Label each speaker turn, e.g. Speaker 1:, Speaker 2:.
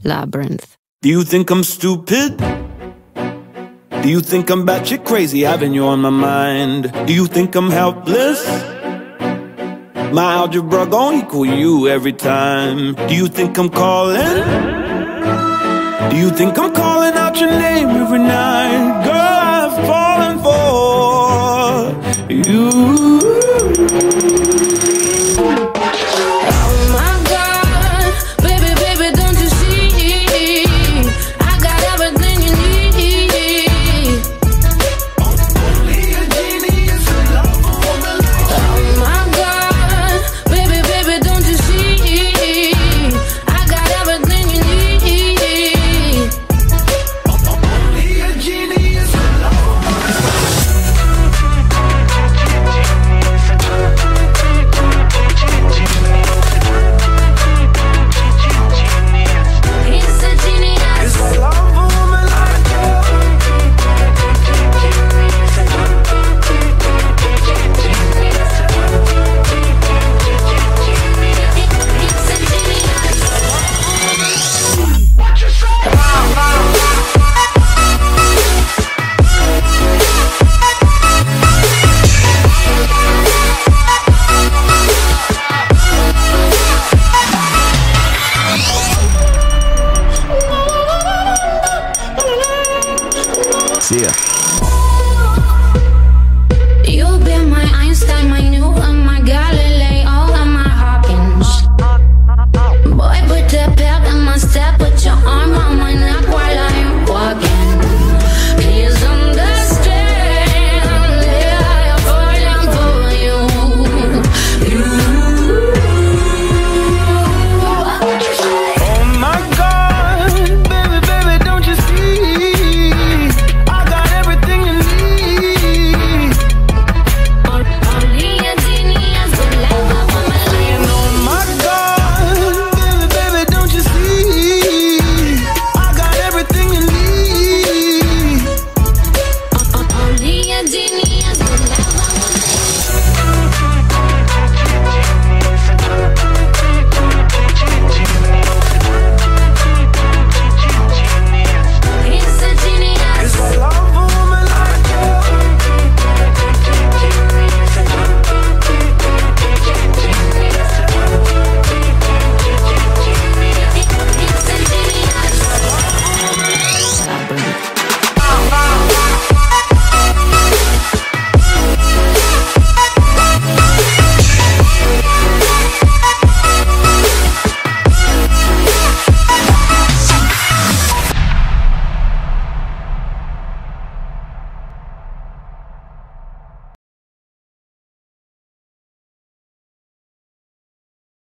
Speaker 1: Labyrinth.
Speaker 2: Do you think I'm stupid? Do you think I'm batshit crazy, having you on my mind? Do you think I'm helpless? My algebra gon' equal you every time. Do you think I'm calling? Do you think I'm calling out your name every night? Girl, I've fallen for you.